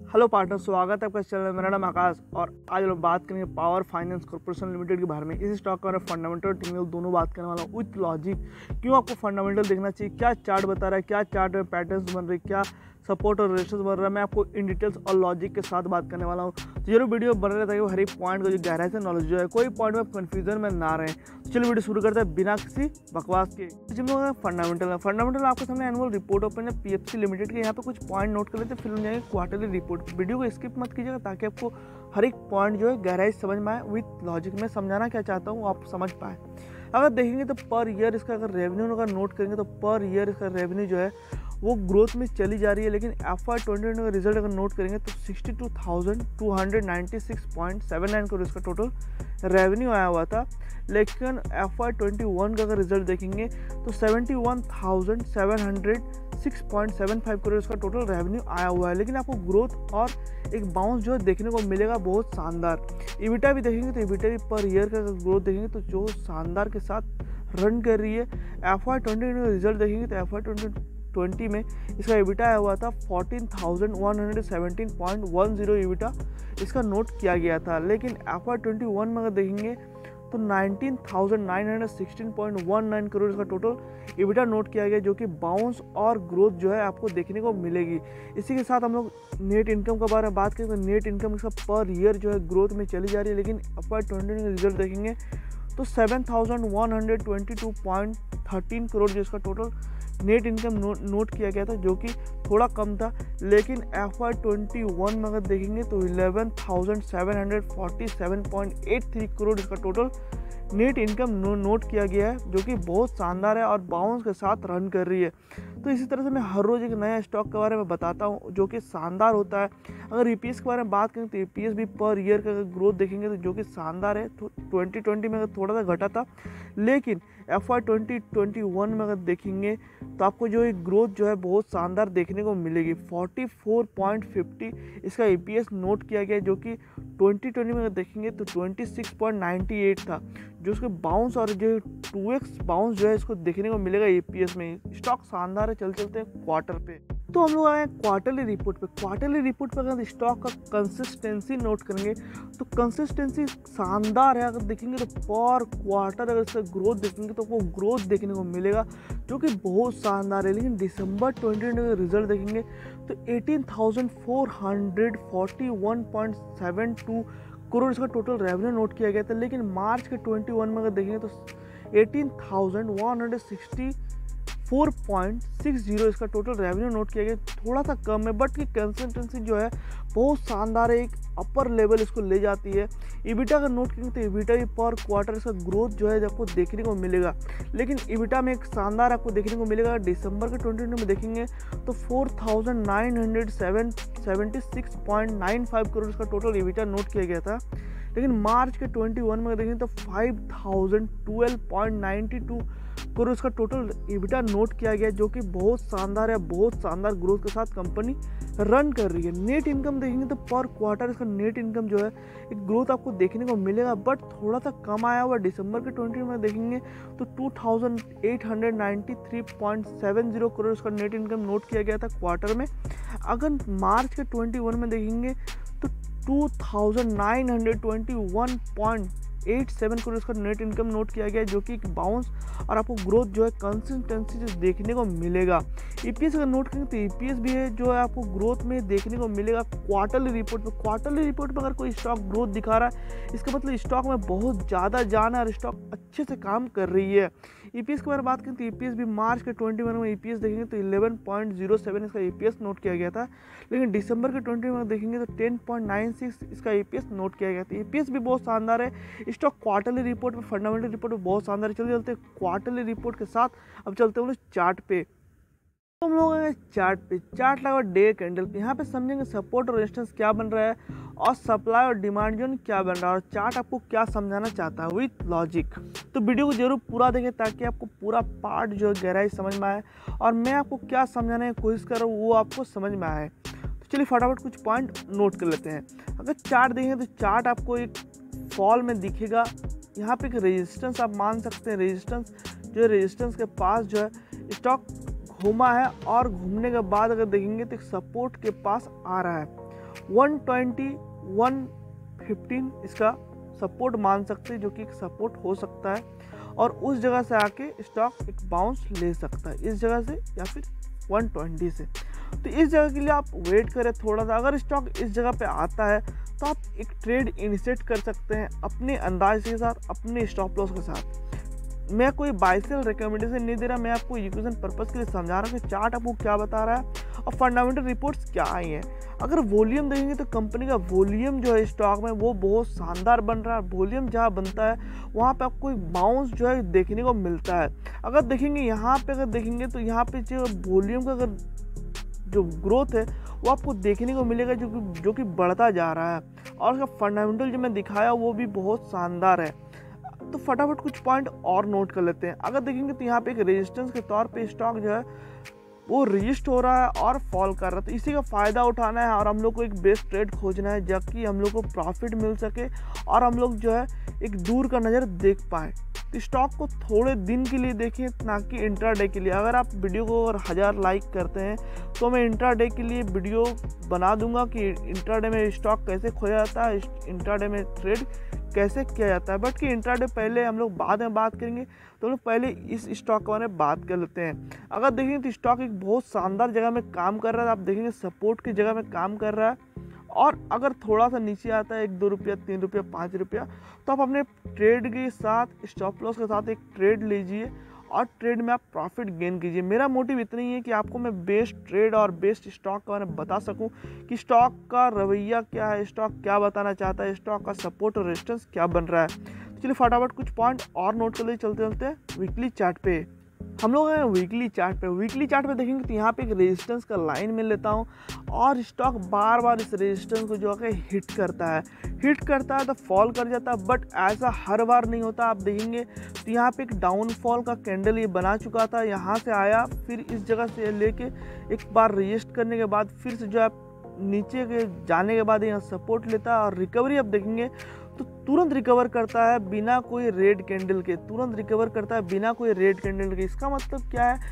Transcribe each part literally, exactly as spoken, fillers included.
Hello partner, स्वागत है आपका इस चैनल में। मेरा नाम आकाश और आज लोग बात करेंगे पावर फाइनेंस कॉर्पोरेशन लिमिटेड के बारे में। इस स्टॉक का फंडामेंटल और टेक्निकल दोनों बात करने वाला हूँ विथ लॉजिक। क्यों आपको फंडामेंटल देखना चाहिए, क्या चार्ट बता रहा है, क्या चार्ट में पैटर्न्स बन रहे, क्या सपोर्ट और रेजिस्टेंस बन रहा है, मैं आपको इन डिटेल्स और लॉजिक के साथ बात करने वाला हूँ। तो जरूर वीडियो बन रहा है हर एक पॉइंट को जो गहराई से नॉलेज जो है, कोई पॉइंट में कन्फ्यूजन में ना रहे। तो चलिए वीडियो शुरू करते हैं बिना किसी बकवास के। जिन लोगों फंडामेंटल है फंडामेंटल आपके सामने एनुअल रिपोर्ट ओपन है पीएफसी लिमिटेड के। यहाँ पे कुछ पॉइंट नोट कर लेते हैं, फिर हम जाएंगे क्वार्टरली रिपोर्ट। वीडियो को स्किप मत कीजिएगा ताकि आपको हर एक पॉइंट जो है गहराई से समझ में आए विथ लॉजिक। में समझाना क्या चाहता हूँ आप समझ पाए। अगर देखेंगे तो पर ईयर इसका अगर रेवेन्यू अगर नोट करेंगे तो पर ईयर इसका रेवेन्यू जो है वो ग्रोथ में चली जा रही है। लेकिन एफ आई ट्वेंटी ट्वेंटी का रिजल्ट अगर नोट करेंगे तो sixty two thousand two hundred ninety six point seven nine crore इसका टोटल रेवेन्यू आया हुआ था। लेकिन एफ आई ट्वेंटी वन का अगर रिजल्ट देखेंगे तो seventy one thousand seven hundred six point seven five crore इसका टोटल रेवेन्यू आया हुआ है। लेकिन आपको ग्रोथ और एक बाउंस जो है देखने को मिलेगा बहुत शानदार। इबिटा भी देखेंगे तो इबिटा भी पर ईयर का ग्रोथ देखेंगे तो जो शानदार के साथ रन कर रही है। एफ आई ट्वेंटी का रिजल्ट देखेंगे तो एफ आई ट्वेंटी ट्वेंटी में इसका इबिटा आया हुआ था fourteen thousand one hundred seventeen point one zero EBITDA इसका नोट किया गया था। लेकिन एफ आई ट्वेंटी वन में अगर देखेंगे तो nineteen thousand nine hundred sixteen point one nine crore इसका टोटल इबिटा नोट किया गया, जो कि बाउंस और ग्रोथ जो है आपको देखने को मिलेगी। इसी के साथ हम लोग नेट इनकम के बारे में बात करें तो नेट इनकम इसका पर ईयर जो है ग्रोथ में चली जा रही है। लेकिन एफ आई ट्वेंटी का रिजल्ट देखेंगे तो seven thousand one hundred twenty two point thirteen crore जो इसका total net income no, note किया गया था, जो कि थोड़ा कम था। लेकिन एफ आई ट्वेंटी वन में अगर देखेंगे तो eleven thousand seven hundred forty seven point eight three crore इसका total net income no, note किया गया है, जो कि बहुत शानदार है और बाउंस के साथ रन कर रही है। तो इसी तरह से मैं हर रोज़ एक नया स्टॉक के बारे में बताता हूँ जो कि शानदार होता है। अगर ईपीएस के बारे में बात करें तो ईपीएस भी पर ईयर का ग्रोथ देखेंगे तो जो कि शानदार है। तो ट्वेंटी ट्वेंटी में अगर थोड़ा सा घटा था, लेकिन F I twenty twenty one में अगर देखेंगे तो आपको जो एक ग्रोथ जो है बहुत शानदार देखने को मिलेगी। फोर्टी फोर पॉइंट फिफ्टी इसका ईपीएस नोट किया गया, जो कि ट्वेंटी ट्वेंटी में अगर देखेंगे तो twenty six point ninety eight था, जो उसके बाउंस और जो टू एक्स बाउंस जो है इसको देखने को मिलेगा ईपीएस में। स्टॉक शानदार है। चल चलते हैं क्वार्टर पे। तो हम लोग आए क्वार्टरली रिपोर्ट पे। क्वार्टरली रिपोर्ट पे अगर स्टॉक का कंसिस्टेंसी नोट करेंगे तो कंसिस्टेंसी शानदार है। अगर देखेंगे तो पर क्वार्टर अगर इसका ग्रोथ देखेंगे तो वो ग्रोथ देखने को मिलेगा, जो कि बहुत शानदार है। लेकिन दिसंबर ट्वेंटी ट्वेंटी का रिजल्ट देखेंगे तो eighteen thousand four hundred forty one point seven two crore इसका टोटल रेवेन्यू नोट किया गया था। लेकिन मार्च के ट्वेंटी वन में अगर देखेंगे तो eighteen thousand one hundred sixty four point six zero इसका टोटल रेवेन्यू नोट किया गया। थोड़ा सा कम है बट की कंसिस्टेंसी जो है बहुत शानदार है, एक अपर लेवल इसको ले जाती है। इबिटा का नोट करेंगे तो इबिटा भी पर क्वार्टर इसका ग्रोथ जो है आपको देखने को मिलेगा। लेकिन इबिटा में एक शानदार आपको देखने को मिलेगा। दिसंबर के ट्वेंटी ट्वेंटी में देखेंगे तो four thousand nine hundred seven seventy six point nine five crore इसका टोटल इबिटा नोट किया गया था। लेकिन मार्च के ट्वेंटी वन में देखेंगे तो five thousand twelve point ninety two crore इसका टोटल इबिटा नोट किया गया, जो कि बहुत शानदार है। बहुत शानदार ग्रोथ के साथ कंपनी रन कर रही है। नेट इनकम देखेंगे तो पर क्वार्टर इसका नेट इनकम जो है एक ग्रोथ आपको देखने को मिलेगा, बट थोड़ा सा कम आया हुआ। दिसंबर के ट्वेंटी में देखेंगे तो two thousand eight hundred ninety three point seven zero crore इसका नेट इनकम नोट किया गया था क्वार्टर में। अगर मार्च के ट्वेंटी वन में देखेंगे तो two thousand nine hundred twenty one point eight seven crore इसका नेट इनकम नोट किया गया है, जो कि एक बाउंस और आपको ग्रोथ जो है कंसिस्टेंसी जो देखने को मिलेगा। ईपीएस अगर नोट करेंगे तो ईपीएस भी है जो है आपको ग्रोथ में देखने को मिलेगा क्वार्टरली रिपोर्ट पे। क्वार्टरली रिपोर्ट पे अगर कोई स्टॉक ग्रोथ दिखा रहा है, इसका मतलब स्टॉक में बहुत ज़्यादा जान है और स्टॉक अच्छे से काम कर रही है। ईपीएस के बारे में बात करें तो ईपीएस भी मार्च के ट्वेंटी वन में ईपीएस देखेंगे तो इलेवन पॉइंट जीरो सेवन इसका ईपीएस नोट किया गया था। लेकिन दिसंबर के ट्वेंटी में देखेंगे तो टेन पॉइंट नाइन सिक्स इसका ईपीएस नोट किया गया था। ईपीएस भी बहुत शानदार है। स्टॉक क्वार्टरली रिपोर्ट में फंडामेंटल रिपोर्ट में बहुत शानदार है। चलते चलते क्वार्टरली रिपोर्ट के साथ अब चलते हैं चार्ट पे। तो हम लोग आए चार्ट पे। चार्ट लगा डे कैंडल पे। यहाँ पे समझेंगे सपोर्ट और रेजिस्टेंस क्या बन रहा है और सप्लाई और डिमांड जोन क्या बन रहा है और चार्ट आपको क्या समझाना चाहता है विथ लॉजिक। तो वीडियो को जरूर पूरा देखें ताकि आपको पूरा पार्ट जो है गहराई समझ में आए और मैं आपको क्या समझाने की कोशिश कर रहा हूँ वो आपको समझ में आए। तो चलिए फटाफट कुछ पॉइंट नोट कर लेते हैं। अगर चार्ट देखें तो चार्ट आपको एक फॉल में दिखेगा। यहाँ पे एक रेजिस्टेंस आप मान सकते हैं। रेजिस्टेंस जो है रेजिस्टेंस के पास जो है स्टॉक घूमा है और घूमने के बाद अगर देखेंगे तो एक सपोर्ट के पास आ रहा है वन ट्वेंटी वन फिफ्टीन इसका सपोर्ट मान सकते हैं, जो कि एक सपोर्ट हो सकता है और उस जगह से आके स्टॉक एक बाउंस ले सकता है, इस जगह से या फिर वन ट्वेंटी से। तो इस जगह के लिए आप वेट करें थोड़ा सा। अगर स्टॉक इस जगह पे आता है तो आप एक ट्रेड इनिशिएट कर सकते हैं अपने अंदाज के साथ, अपने स्टॉप लॉस के साथ। मैं कोई बाय सेल रिकमेंडेशन नहीं दे रहा, मैं आपको एजुकेशन पर्पस के लिए समझा रहा हूँ कि चार्ट आपको क्या बता रहा है और फंडामेंटल रिपोर्ट्स क्या आई हैं। अगर वॉल्यूम देखेंगे तो कंपनी का वॉल्यूम जो है स्टॉक में वो बहुत शानदार बन रहा है। वॉल्यूम जहाँ बनता है वहाँ पे आपको एक बाउंस जो है देखने को मिलता है। अगर देखेंगे यहाँ पे अगर देखेंगे तो यहाँ पे जो वॉल्यूम का अगर जो ग्रोथ है वो आपको देखने को मिलेगा, जो कि जो कि बढ़ता जा रहा है और उसका फंडामेंटल जो मैं दिखाया वो भी बहुत शानदार है। तो फटाफट कुछ पॉइंट और नोट कर लेते हैं। अगर देखेंगे तो यहाँ पे एक रेजिस्टेंस के तौर पे स्टॉक जो है वो रजिस्ट हो रहा है और फॉल कर रहा है, तो इसी का फ़ायदा उठाना है और हम लोग को एक बेस्ट ट्रेड खोजना है जबकि हम लोग को प्रॉफिट मिल सके और हम लोग जो है एक दूर का नज़र देख पाए। तो स्टॉक को थोड़े दिन के लिए देखें ना कि इंट्राडे के लिए। अगर आप वीडियो को अगर हज़ार लाइक करते हैं तो मैं इंट्राडे के लिए वीडियो बना दूंगा कि इंट्राडे में स्टॉक कैसे खोया जाता है, इंट्राडे में ट्रेड कैसे किया जाता है। बट कि इंट्राडे पहले हम लोग बाद में बात करेंगे, तो हम लोग पहले इस स्टॉक के बारे में बात कर लेते हैं। अगर देखेंगे तो स्टॉक एक बहुत शानदार जगह में काम कर रहा है, आप देखेंगे सपोर्ट की जगह में काम कर रहा है और अगर थोड़ा सा नीचे आता है एक दो रुपया तीन रुपया पाँच रुपया तो आप अपने ट्रेड के साथ स्टॉप लॉस के साथ एक ट्रेड लीजिए और ट्रेड में आप प्रॉफिट गेन कीजिए। मेरा मोटिव इतना ही है कि आपको मैं बेस्ट ट्रेड और बेस्ट स्टॉक के बारे में बता सकूं कि स्टॉक का रवैया क्या है, स्टॉक क्या बताना चाहता है, स्टॉक का सपोर्ट और रेजिस्टेंस क्या बन रहा है। तो चलिए फटाफट कुछ पॉइंट और नोट कर ले चलते चलते वीकली चार्ट पे। हम लोग हैं वीकली चार्ट पे। वीकली चार्ट पे देखेंगे तो यहाँ पे एक रेजिस्टेंस का लाइन मिल लेता हूँ और स्टॉक बार बार इस रेजिस्टेंस को जो है हिट करता है हिट करता है तो फॉल कर जाता है, बट ऐसा हर बार नहीं होता। आप देखेंगे तो यहाँ पे एक डाउनफॉल का कैंडल ये बना चुका था, यहाँ से आया फिर इस जगह से लेके एक बार रजिस्ट करने के बाद फिर से जो है नीचे के जाने के बाद यहाँ सपोर्ट लेता है और रिकवरी आप देखेंगे तो तुरंत रिकवर करता है बिना कोई रेड कैंडल के, तुरंत रिकवर करता है बिना कोई रेड कैंडल के। इसका मतलब क्या है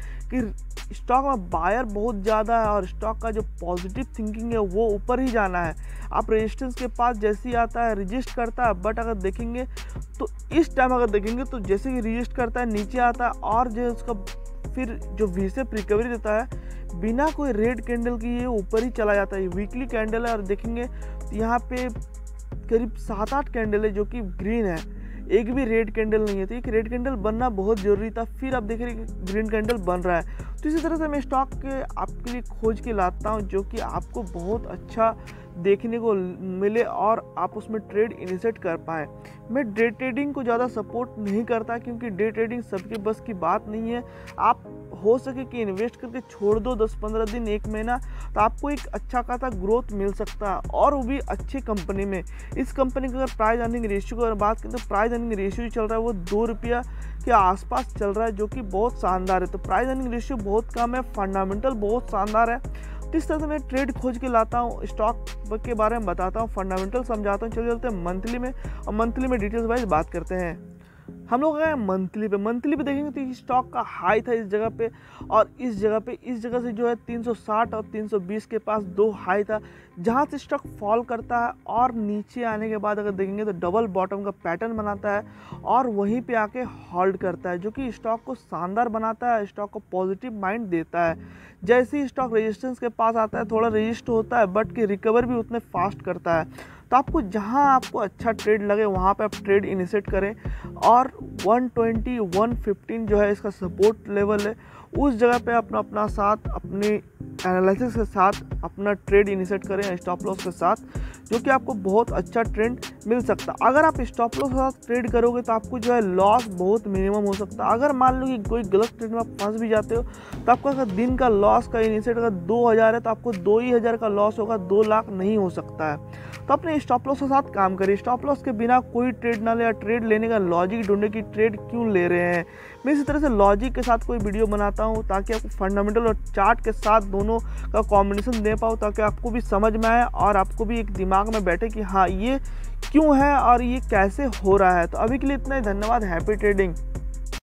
कि स्टॉक में बायर बहुत ज़्यादा है और स्टॉक का जो पॉजिटिव थिंकिंग है वो ऊपर ही जाना है। आप रेजिस्टेंस के पास जैसे ही आता है रजिस्ट करता है, बट अगर देखेंगे तो इस टाइम अगर देखेंगे तो जैसे ही रजिस्ट करता है नीचे आता है और जो उसका फिर जो वी शेप रिकवरी देता है बिना कोई रेड कैंडल की ये ऊपर ही चला जाता है। वीकली कैंडल है और देखेंगे तो यहाँ पे करीब सात आठ कैंडल है जो कि ग्रीन है, एक भी रेड कैंडल नहीं है। तो एक रेड कैंडल बनना बहुत ज़रूरी था, फिर आप देख रहे हैं ग्रीन कैंडल बन रहा है। तो इसी तरह से मैं स्टॉक के आपके लिए खोज के लाता हूँ जो कि आपको बहुत अच्छा देखने को मिले और आप उसमें ट्रेड इनिशिएट कर पाएँ। मैं डे ट्रेडिंग को ज़्यादा सपोर्ट नहीं करता क्योंकि डे ट्रेडिंग सबके बस की बात नहीं है। आप हो सके कि इन्वेस्ट करके छोड़ दो दस पंद्रह दिन एक महीना, तो आपको एक अच्छा खासा ग्रोथ मिल सकता है और वो भी अच्छी कंपनी में। इस कंपनी का अगर प्राइस अर्निंग रेशियो की अगर बात करें तो प्राइस अर्निंग रेशियो चल रहा है वो दो रुपया के आसपास चल रहा है जो कि बहुत शानदार है। तो प्राइस अर्निंग रेशियो बहुत कम है, फंडामेंटल बहुत शानदार है। तो इस तरह से मैं ट्रेड खोज के लाता हूँ, स्टॉक के बारे में बताता हूँ, फंडामेंटल समझाता हूँ। चलिए चलते हैं मंथली में और मंथली में डिटेल्स वाइज बात करते हैं। हम लोग गए मंथली पे। मंथली पे देखेंगे तो स्टॉक का हाई था इस जगह पे और इस जगह पे इस जगह से जो है तीन सौ साठ और तीन सौ बीस के पास दो हाई था, जहाँ से स्टॉक फॉल करता है और नीचे आने के बाद अगर देखेंगे तो डबल बॉटम का पैटर्न बनाता है और वहीं पे आके होल्ड करता है, जो कि स्टॉक को शानदार बनाता है, स्टॉक को पॉजिटिव माइंड देता है। जैसे ही स्टॉक रेजिस्टेंस के पास आता है थोड़ा रजिस्ट होता है, बट कि रिकवर भी उतने फास्ट करता है। तो आपको जहां आपको अच्छा ट्रेड लगे वहां पे आप ट्रेड इनिशिएट करें और वन ट्वेंटी वन फिफ्टीन जो है इसका सपोर्ट लेवल है, उस जगह पे अपना अपना साथ अपनी एनालिसिस के साथ अपना ट्रेड इनिशिएट करें स्टॉप लॉस के साथ, जो कि आपको बहुत अच्छा ट्रेंड मिल सकता है। अगर आप स्टॉप लॉस के साथ ट्रेड करोगे तो आपको जो है लॉस बहुत मिनिमम हो सकता है। अगर मान लो कि कोई गलत ट्रेड में आप फंस भी जाते हो तो आपका अगर दिन का लॉस का इनिशिएट अगर दो हज़ार है तो आपको दो ही हज़ार का लॉस होगा, दो लाख नहीं हो सकता है। तो अपने स्टॉप लॉस के साथ काम करिए। स्टॉप लॉस के बिना कोई ट्रेड ना ले, या ट्रेड लेने का लॉजिक ढूंढे कि ट्रेड क्यों ले रहे हैं। मैं इसी तरह से लॉजिक के साथ कोई वीडियो बनाता हूँ ताकि आपको फंडामेंटल और चार्ट के साथ दोनों का कॉम्बिनेशन दे पाऊँ, ताकि आपको भी समझ में आए और आपको भी एक दिमाग में बैठे कि हाँ ये क्यों है और ये कैसे हो रहा है। तो अभी के लिए इतना ही, धन्यवाद। Happy trading.